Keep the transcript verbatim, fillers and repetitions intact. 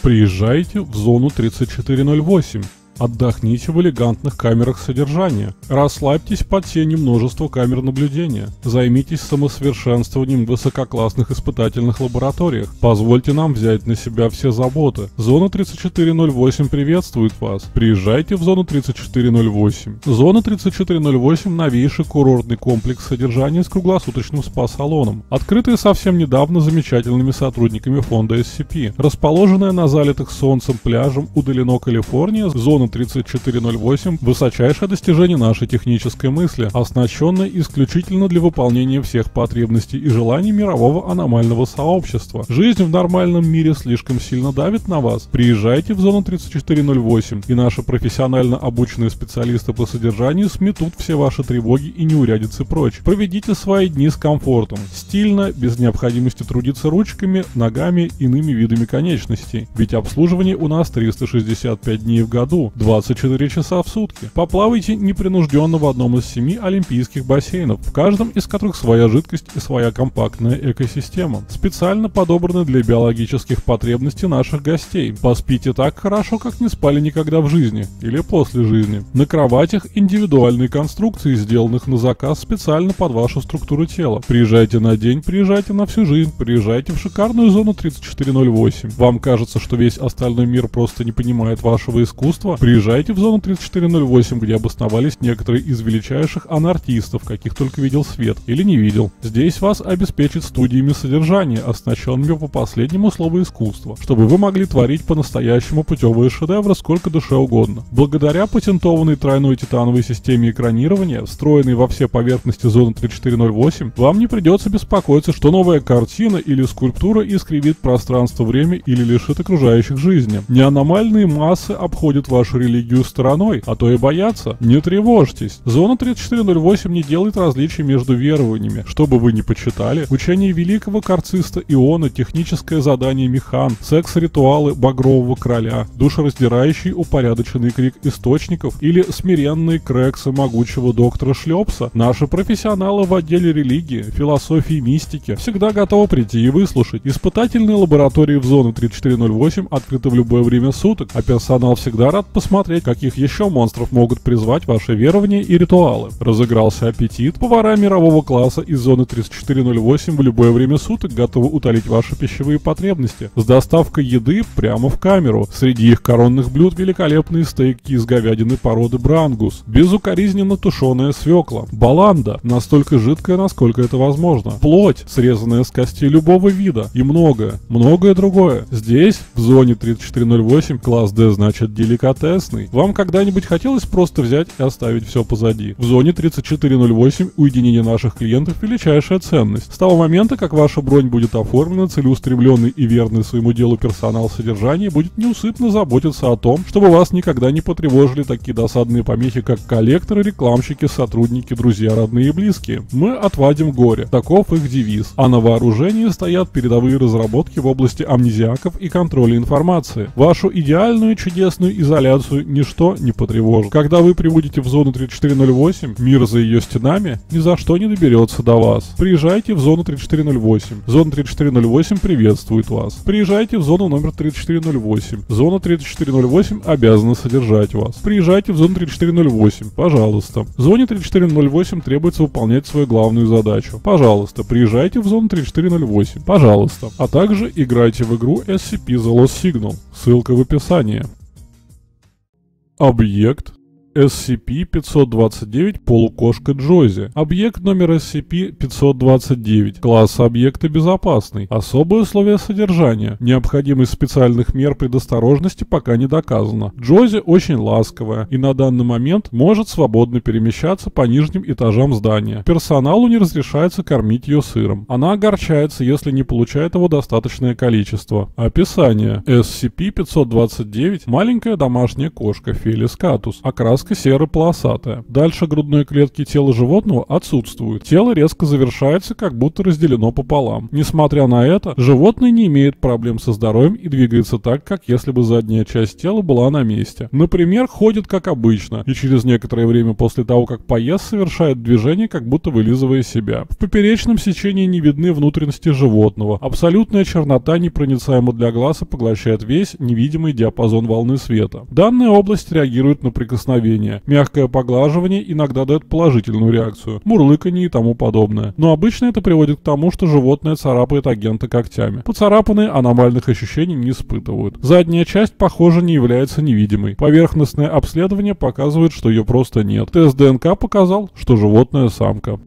Приезжайте в зону тридцать четыре ноль восемь. Отдохните в элегантных камерах содержания. Расслабьтесь под тенью множества камер наблюдения. Займитесь самосовершенствованием в высококлассных испытательных лабораториях. Позвольте нам взять на себя все заботы. Зона тридцать четыре ноль восемь приветствует вас. Приезжайте в зону тридцать четыре ноль восемь. Зона тридцать четыре ноль восемь – новейший курортный комплекс содержания с круглосуточным спа-салоном, открытый совсем недавно замечательными сотрудниками фонда эс си пи. Расположенная на залитых солнцем пляжем Удалено, Калифорния, зона тридцать четыре ноль восемь – высочайшее достижение нашей технической мысли, оснащенное исключительно для выполнения всех потребностей и желаний мирового аномального сообщества. Жизнь в нормальном мире слишком сильно давит на вас. Приезжайте в зону тридцать четыре ноль восемь, и наши профессионально обученные специалисты по содержанию сметут все ваши тревоги и неурядицы прочь. Проведите свои дни с комфортом, стильно, без необходимости трудиться ручками, ногами, иными видами конечностей. Ведь обслуживание у нас триста шестьдесят пять дней в году, двадцать четыре часа в сутки. Поплавайте непринужденно в одном из семи олимпийских бассейнов, в каждом из которых своя жидкость и своя компактная экосистема, специально подобраны для биологических потребностей наших гостей. Поспите так хорошо, как не спали никогда в жизни или после жизни. На кроватях индивидуальные конструкции, сделанных на заказ специально под вашу структуру тела. Приезжайте на день, приезжайте на всю жизнь, приезжайте в шикарную зону тридцать четыре ноль восемь. Вам кажется, что весь остальной мир просто не понимает вашего искусства? Приезжайте в зону тридцать четыре ноль восемь, где обосновались некоторые из величайших анархистов, каких только видел свет или не видел. Здесь вас обеспечат студиями содержания, оснащенными по последнему слову искусства, чтобы вы могли творить по-настоящему путевые шедевры сколько душе угодно. Благодаря патентованной тройной титановой системе экранирования, встроенной во все поверхности зоны тридцать четыре ноль восемь, вам не придется беспокоиться, что новая картина или скульптура искривит пространство-время или лишит окружающих жизни. Неаномальные массы обходят вашу религию стороной, а то и боятся. Не тревожьтесь. Зона тридцать четыре ноль восемь не делает различий между верованиями. Что бы вы ни почитали, учение великого карциста Иона, техническое задание Механ, секс-ритуалы багрового короля, душераздирающий упорядоченный крик источников или смиренные крексы могучего доктора Шлепса, наши профессионалы в отделе религии, философии и мистики всегда готовы прийти и выслушать. Испытательные лаборатории в зону тридцать четыре ноль восемь открыты в любое время суток, а персонал всегда рад посмотреть, каких еще монстров могут призвать ваши верования и ритуалы. Разыгрался аппетит? Повара мирового класса из зоны тридцать четыре ноль восемь в любое время суток готовы утолить ваши пищевые потребности с доставкой еды прямо в камеру. Среди их коронных блюд великолепные стейки из говядины породы Брангус, безукоризненно тушеная свекла, баланда, настолько жидкая, насколько это возможно, плоть, срезанная с костей любого вида и многое, многое другое. Здесь, в зоне тридцать четыре ноль восемь, класс D значит деликатесный. Вам когда-нибудь хотелось просто взять и оставить все позади? В зоне тридцать четыре ноль восемь уединение наших клиентов – величайшая ценность. С того момента, как ваша бронь будет оформлена, целеустремленный и верный своему делу персонал содержания будет неусыпно заботиться о том, чтобы вас никогда не потревожили такие досадные помехи, как коллекторы, рекламщики, сотрудники, друзья, родные и близкие. Мы отвадим горе. Таков их девиз. А на вооружении стоят передовые разработки в области амнезиаков и контроля информации. Вашу идеальную чудесную изоляцию ничто не потревожит. Когда вы прибудете в зону тридцать четыре ноль восемь, мир за ее стенами ни за что не доберется до вас. Приезжайте в зону тридцать четыре ноль восемь. Зона тридцать четыре ноль восемь приветствует вас. Приезжайте в зону номер тридцать четыре ноль восемь. Зона тридцать четыре ноль восемь обязана содержать вас. Приезжайте в зону тридцать четыре ноль восемь. Пожалуйста. В зоне тридцать четыре ноль восемь требуется выполнять свою главную задачу. Пожалуйста. Приезжайте в зону тридцать четыре ноль восемь. Пожалуйста. А также играйте в игру эс си пи The Lost Signal. Ссылка в описании. Объект эс си пи пятьсот двадцать девять полукошка Джози. Объект номер эс си пи пятьсот двадцать девять. Класс объекта безопасный. Особые условия содержания. Необходимость специальных мер предосторожности пока не доказана. Джози очень ласковая и на данный момент может свободно перемещаться по нижним этажам здания. Персоналу не разрешается кормить ее сыром. Она огорчается, если не получает его достаточное количество. Описание. эс си пи пятьсот двадцать девять – маленькая домашняя кошка Фелис катус. Окраска окраска серо-полосатая. Дальше грудной клетки тела животного отсутствует. Тело резко завершается, как будто разделено пополам. Несмотря на это, животное не имеет проблем со здоровьем и двигается так, как если бы задняя часть тела была на месте. Например, ходит как обычно, и через некоторое время после того, как поест, совершает движение, как будто вылизывая себя. В поперечном сечении не видны внутренности животного. Абсолютная чернота непроницаема для глаз и поглощает весь невидимый диапазон волны света. Данная область реагирует на прикосновение. Мягкое поглаживание иногда дает положительную реакцию, мурлыканье и тому подобное. Но обычно это приводит к тому, что животное царапает агента когтями. Поцарапанные аномальных ощущений не испытывают. Задняя часть, похоже, не является невидимой. Поверхностное обследование показывает, что ее просто нет. Тест ДНК показал, что животное самка.